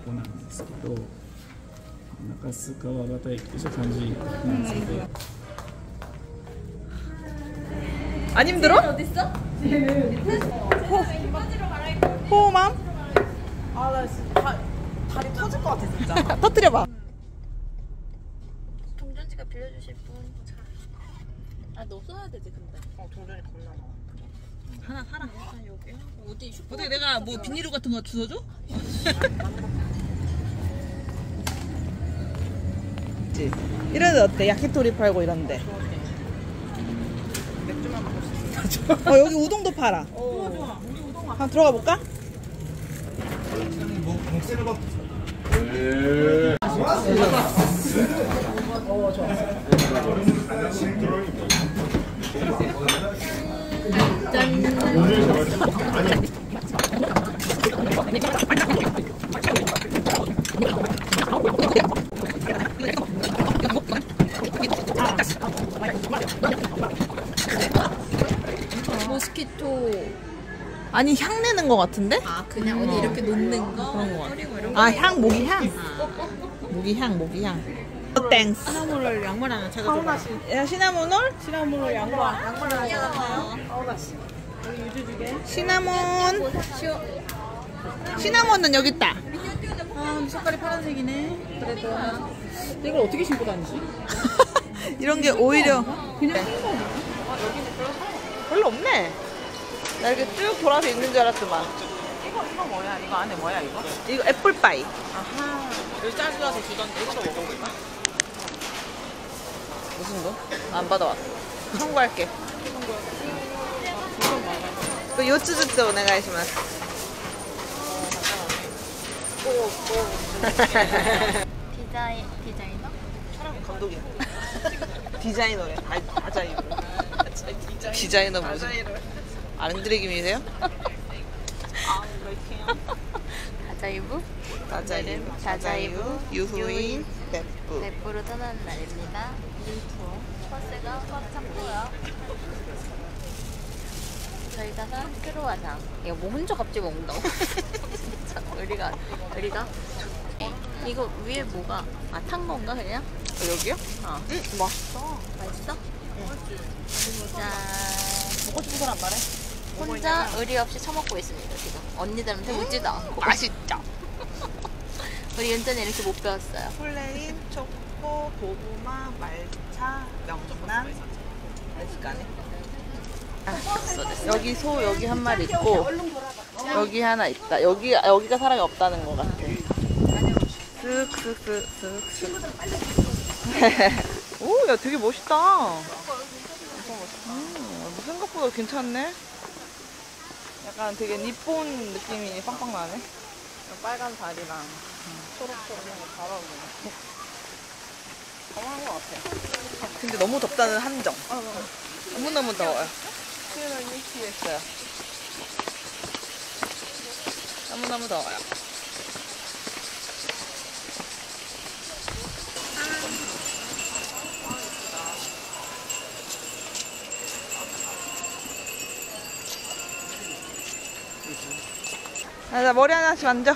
こなんですけど、中須川端駅とした感じなんですけど。 안 힘들어? 어딨어? 호만? 아, 나 진짜 다리 터질 것 같아, 진짜. 터뜨려봐. 동전지가 빌려주실 분. 아, 너 써야 되지, 근데. 동전이 겁나 많아. 하나 사라. 아, 여기. 어디 슈퍼? 어떻게 내가 뭐 비닐로 같은 거 주워줘? 이런 데 어때? 야키토리 팔고 이런데. 맥주만 먹을 수 있어. 여기 우동도 팔아. 좋아. 우리 우동 한번 들어가 볼까? 모스키토. 아니 향 내는 거 같은데? 아, 그냥 어디 이렇게 놓는 거? 그런 거 같아. 뿌리고 이런 아 향, 모기향. 모기향. 땡스. 시나몬롤 양말 하나 찾아줘봐. 야 시나몬롤? 시나몬롤 양말 하나 찾아봐요. 아우다씨. 여기 유주주게. 시나몬. 시나몬은 여기 있다. 아, 근데 색깔이 파란색이네. 그래도. 이걸 어떻게 신고 다니지? 이런 게 오히려 그냥 신고 다니지? 별로 없네. 나 이렇게 쭉 돌아서 있는 줄 알았더만. 이거 뭐야? 이거 안에 뭐야, 이거? 이거 애플파이. 아하. 여기 짜주와서 주던데 이것도 먹어볼까? 무슨 거? 안 받아왔어. 청구할게. 그 요츠즈츠 오네가이시마스. 디자이너? 촬영 감독이야. 디자이너래. 다자이너. 디자이너 무슨? 아른드레김이세요? 다자이브? 다자이브, 유후인, 넷부. 넷부로 떠나는 날입니다. 버스가 꽉 찼고요. 저희가 산 크로와상. 이거 뭐 혼자 갑자기 먹는다고? 진짜 우리가 이거 위에 뭐가 탄 건가 그냥? 여기요? 맛있어. 맛있어? 짠. 먹고 싶은 사람 말해. 혼자 의리 없이 처먹고 있습니다 지금. 언니들한테 묻지도 않고. 맛있죠? 우리 연전에 이렇게 못 배웠어요. 플레인, 초코, 고구마, 말차, 명란. 아직까네. 여기 소 여기 한 마리 있고 여기 하나 있다. 여기가 사람이 없다는 것 같아. 슥슥슥슥슥. 오, 야 되게 멋있다. 생각보다 괜찮네. 약간 되게 니폰 느낌이 빵빵 나네. 빨간 다리랑 초록초록한 게 잘 어울리네. 잘한 것 같아. 근데 너무 덥다는 함정. 너무너무 더워요. 수영을 일치했어요. 너무너무 더워요. 자, 머리 하나씩 만져.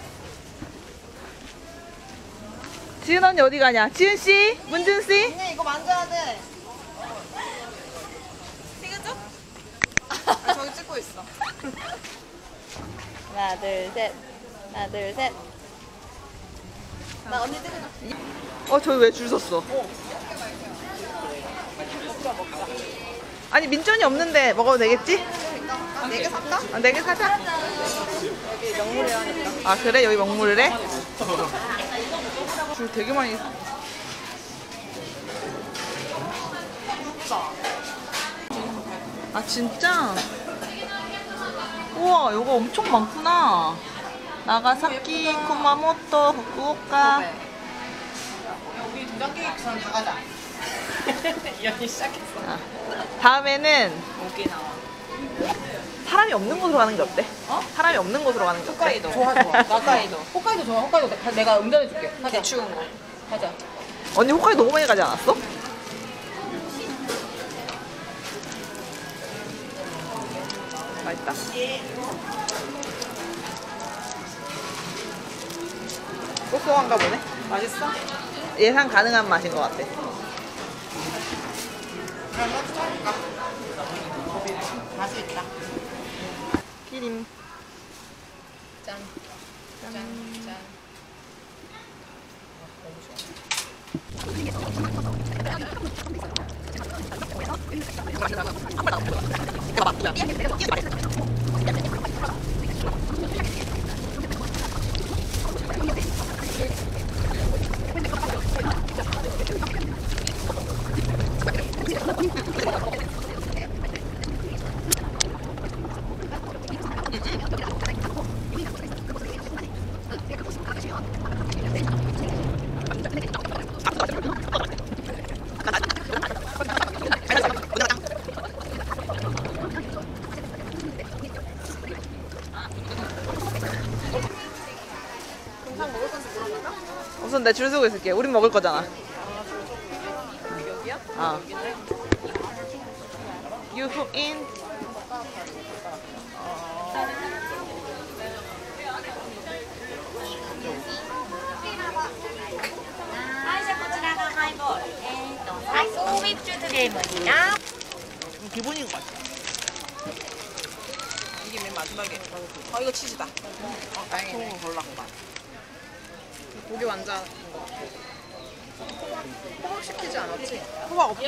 지은 언니 어디 가냐? 지은 씨? 문준 씨? 언니 이거 만져야 돼. 찍어줘? 저기 찍고 있어. 하나 둘 셋. 하나 둘 셋. 나 언니 찍어줘. 저기 왜 줄 섰어? 아니 민전이 없는데 먹어도 되겠지? 4개 살까? 4개 사자. 여기 명물이 하니까. 아 그래? 여기 먹물을 해? 줄 되게 많이. 아 진짜? 우와 이거 엄청 많구나. 나가사키, 쿠마모토, 후쿠오카. 우리 두 단계 전 다 가자. 이 언니 시작했어. 다음에는 여기 나와. 사람이 없는 곳으로 가는 게 어때? 사람이 없는 곳으로 가는 게 어때? 홋카이도. 좋아. 홋카이도. 홋카이도 좋아. 홋카이도 내가 운전해줄게. 대추운 거. 가자. 언니 홋카이도 너무 많이 가지 않았어? 맛있다. 고소한가 보네. 맛있어? 예상 가능한 맛인 것 같아. 맛이 있다. 기린. 짠. 짠. 짠. 우선 내 줄 서고 있을게. 우린 먹을 거잖아. 여기야? 어. You hook in. 소입 주드 게임입니다. 기본인 것 같아. 이게 맨 마지막에. 이거 치즈다. 다행이네. 소금 골랐구만. 고기 완자. 호박 시키지 않았지? 호박 없다.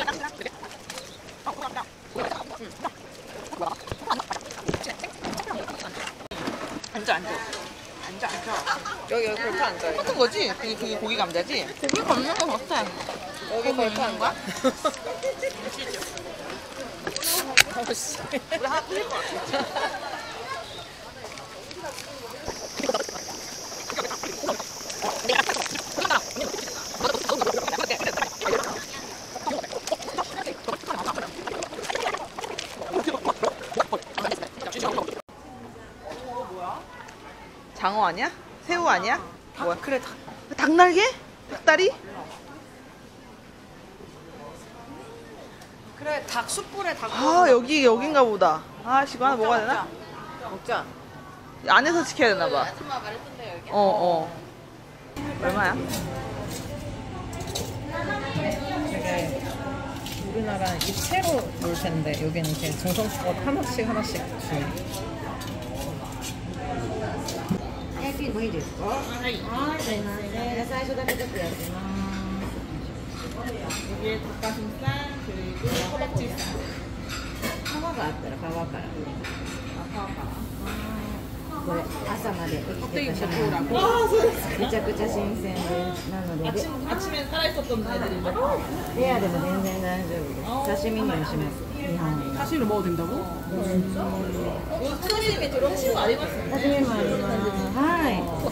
앉아. 여기 걸터 앉아요. 똑같은 거지? 그게 고기 감자지? 고기가 없는 거 같아. 여기 걸터 앉아? 어씨. 우리 하나 끓일 것 같아. 장어 아니야? 새우 아니야? 뭐야? 그래, 닭날개? 닭다리? 그래, 닭 숯불에 닭. 아 여긴가 보다. 아 이거 하나 먹어야 되나? 먹자. 안에서 지켜야 되나 봐. 어. 얼마야? 되게 우리나라는 입체로 놀 텐데 여기는 이렇게 정성스럽게 하나씩 주. ピンもいいですか？はい。はい、すいません。最初だけちょっとやってます。 여기에 닭가슴살 그리고 허벅지살. 皮があったら皮から。これ朝まで生きてたしめちゃくちゃ新鮮ですなので 아침에 살아있었던 애들인데. レアでも全然大丈夫です刺身にもします日本の 사시미로 먹어도 된다고? 사시미 들어오신 거 아니었어? 刺身もありますはい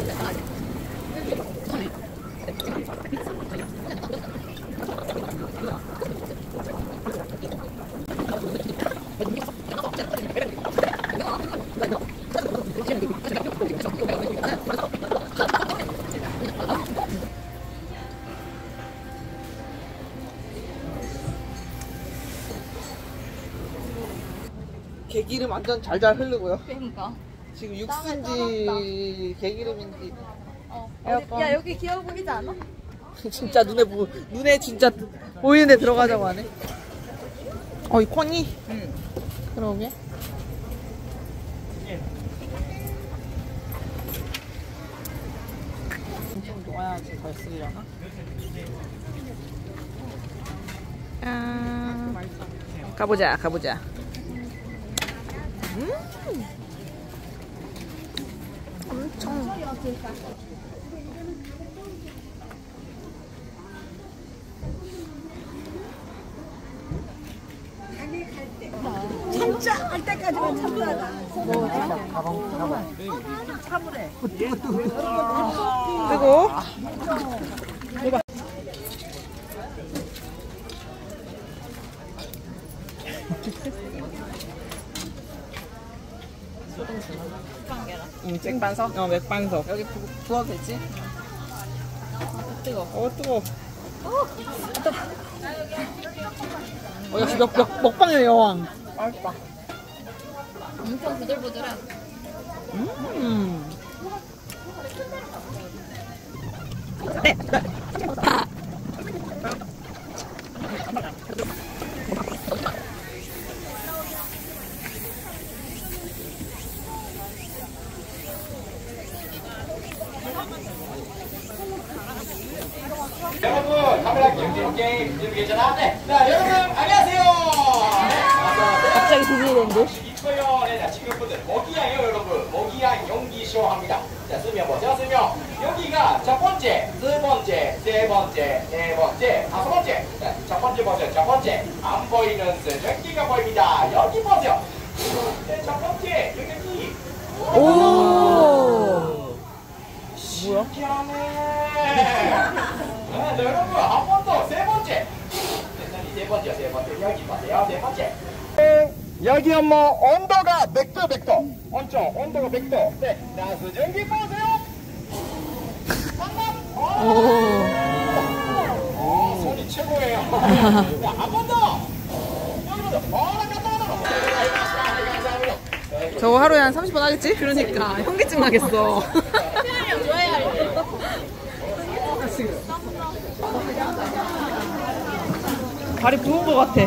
개기름 완전 잘잘 흐르고요. 그러니까. 지금 육수인지 개기름인지. 야, 여기 귀여워 보이지 않아? 진짜 눈에 진짜 보이는데 들어가자고 하네. 이 코니? 응. 그러게. 좀 녹아야지 덜 쓰려나? 가보자. 엄청. 참자 할 때까지만 참다가 뜨고. 맥반석? 맥반석. 여기 부어도 되지? 뜨거. 역시 먹방의 여왕. 맛있다. 엄청 부들부들해. 여러분 카메라 게임 괜찮아? 네. 자 여러분 안녕하세요. 갑자기 들리는데? 이거요. 네, 자 친구분들 모기향이요 여러분. 모기향 연기쇼 합니다. 자 설명 보죠 설명. 여기가 첫 번째, 두 번째, 세 번째, 네 번째, 다섯 번째. 자, 첫 번째 보세요. 첫 번째 안 보이는 연기가 보입니다. 여기 보세요. 네, 첫 번째 여기. 오. 뭐야? 네, 여러분 한 번 더 세 번째. 세 번째 여기 보세요. 세 번째. 여기는 뭐 온도가 100도. 엄청 온도가 100도. 네, 자 수증기 보세요. 오, 손이 최고예요. 한 번 더. 여기보다 저거 하루에 한 30번 하겠지? 그러니까 현기증 나겠어. 발이 부은 것 같아.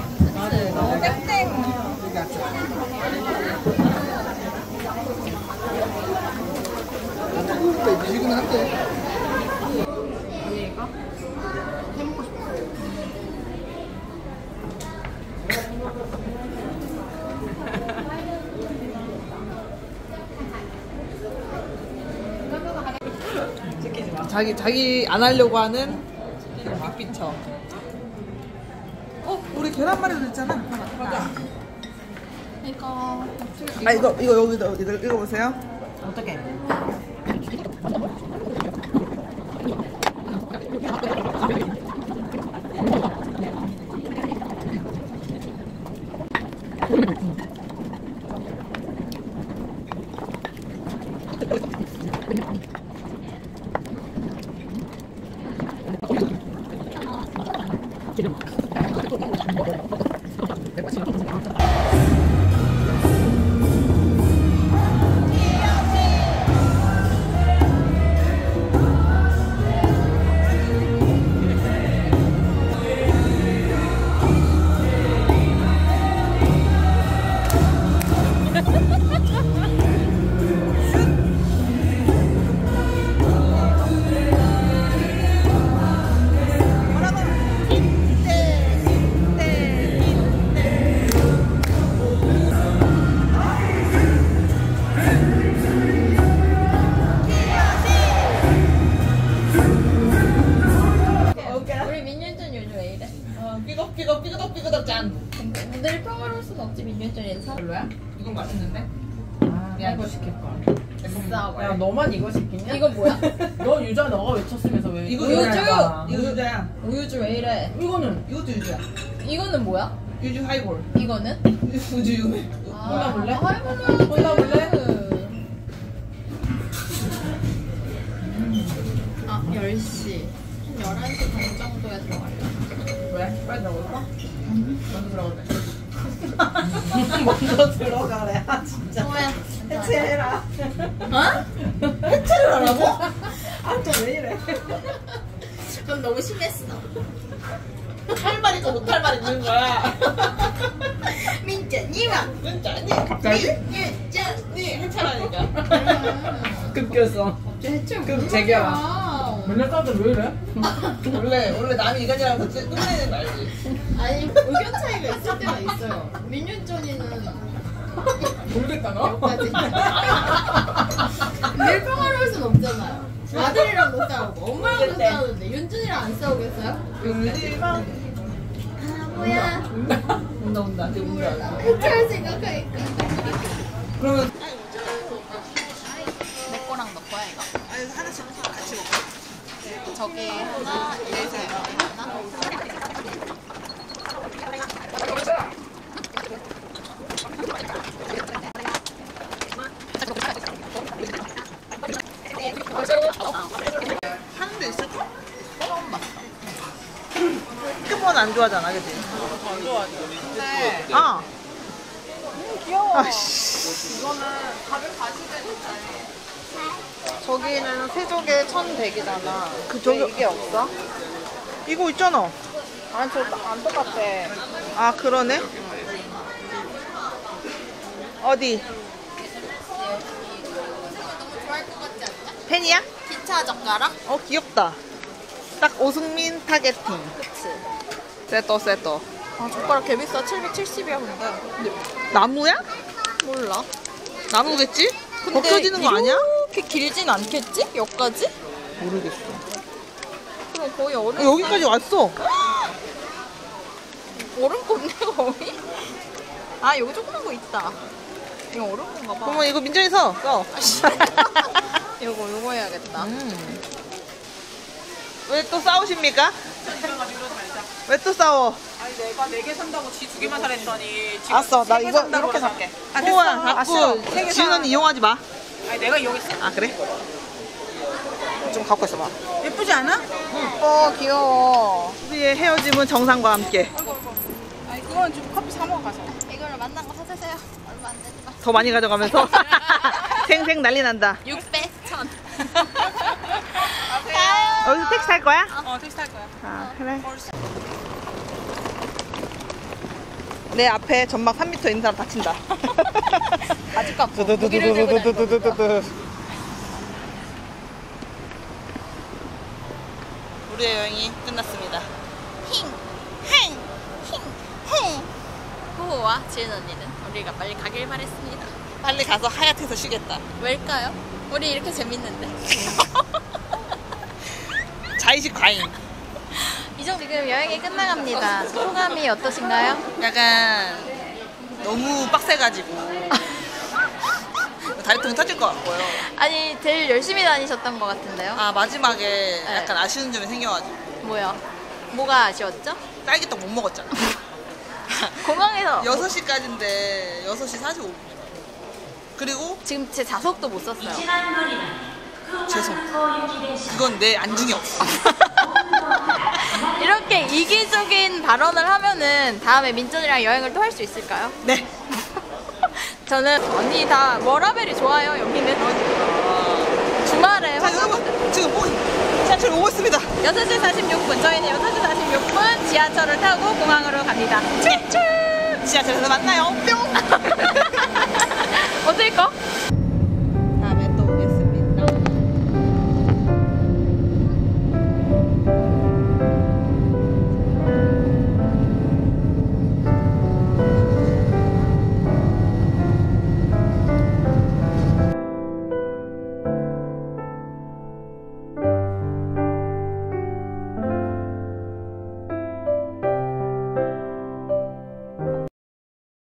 자기 안 하려고 하는 막비쳐. 우리 계란말이도 있잖아. 맞아. 이거 여기다 읽어보세요. 어떻게? 삐걱삐걱 짠. 늘 평화로울 순 없지. 민윤전에는 사 별로야? 이건 맛있는데? 야, 이거 시킬 걸. 야, 너만 이거 시키냐? 이거 뭐야? 너 유자 너가 외쳤으면서 왜? 이거 우유주! 유자야. 이거 유자야. 우유주 왜 이래? 이것도 유자야. 이거는 뭐야? 유주 하이볼. 이거는? 우주. 골라볼래? 하이볼로 골라볼래? 아 10시 11시 반 정도에 들어갈래. 왜? 빨리 들어갈까? 먼저 들어가래. 먼저 들어가래. 아 진짜. 뭐야? 해체해라. 어? 해체를 하라고? 아 또 왜 이래? 그럼 너무 심했어. 할 말이 더 못할 말이 있는 거야. 민짜니와 민짜니? 갑자기? 민짜니 해차라니까. 급겼어. 대충 급 재결합. 맨날 따들 왜 이래? 원래 남이 이간이라고 끝내는 거 알지? 아니 의견 차이가 있을 때가 있어요. 민윤전이는 모르겠다 너? 여기까지. 늘 평화로울 순 없잖아요. 아들이랑 못 싸우고 엄마랑 못 싸우는데 윤준이랑 안 싸우겠어요? 윤지방. 뭐야? 온다. 이제 온다. 해체할 생각하니까. 그러면 내 거랑 너 거야 이거? 아니 하나씩 같이 먹자. 저기 하나, 여기 하나. 하는 데 있을까? 처음 봤어. 포켓몬 안 좋아하잖아, 그치? 안 좋아하지. 근데 아! 귀여워. 아씨. 이거는 밥을 가시게 됐잖아요. 저기는 세족에 1100이잖아. 그 저기- 왜 이게 없어? 이거 있잖아. 아니 저 안 똑같아. 아 그러네. 어디? 펜이야? 기차 젓가락? 어 귀엽다. 딱 오승민 타겟팅. 그치. 세터. 아 젓가락 개 비싸. 770이야 근데. 나무야? 몰라. 나무겠지? 벗겨지는 거 아니야? 이렇게 길진 않겠지? 여기까지? 모르겠어. 그럼 거의 얼음. 여기까지 왔어. 얼음 건네 거의? 아 여기 조그만 거 있다. 이거 얼음 건가 봐. 그러면 이거 민정이서 써. 요거 해야겠다. 왜 또 싸우십니까? 왜 또 싸워? 아니 내가 4개 산다고 지 2개만 사랬더니 지금 알았어, 나 3개 이거 산다고 이렇게 그래서- 살게. 아, 됐어. 호야, 알았어. 자꾸 3개 지은 언니 이용하지 마. 아니 내가 이용했어. 아 그래? 좀 갖고 있어봐. 예쁘지 않아? 귀여워. 우리의 헤어짐은 정상과 함께. 아니 그건 좀 커피 사 먹어 가서. 이걸로 만난 거 사주세요. 얼마 안 되지만. 더 많이 가져가면서 생생 난리 난다. 600, 1000. 여기서 택시 탈 거야? 택시 탈 거야. 아 그래. 내 앞에 전막 3m 있는 사람 다친다. 바지 깎고 무기를 들고 다니는 거. 두두두두두두두두두. 우리의 여행이 끝났습니다. 호호와 지은 언니는 우리가 빨리 가길 바랬습니다. 빨리 가서 하얏트에서 쉬겠다. 왜일까요? 우리 이렇게 재밌는데. 자의식 과잉. 이 정도 지금 여행이 끝나갑니다. 소감이 어떠신가요? 약간 너무 빡세가지고 다리통 터질 것 같고요. 아니 제일 열심히 다니셨던 것 같은데요? 아 마지막에 약간 아쉬운 점이 생겨가지고 뭐야? 뭐가 아쉬웠죠? 딸기떡 못 먹었잖아. 공항에서 6시까지인데 6시 45분. 그리고 지금 제 좌석도 못 썼어요. 죄송. 그건 내 안중에 없어. 이렇게 이기적인 발언을 하면은 다음에 민준이랑 여행을 또 할 수 있을까요? 네. 저는 언니 다 워라벨이 좋아요. 여기는 주말에 자 여러분 지금 지하철 오고 있습니다. 6시 46분 저희는 6시 46분 지하철을 타고 공항으로 갑니다. 지하철에서 만나요. 뿅. 어떨 거?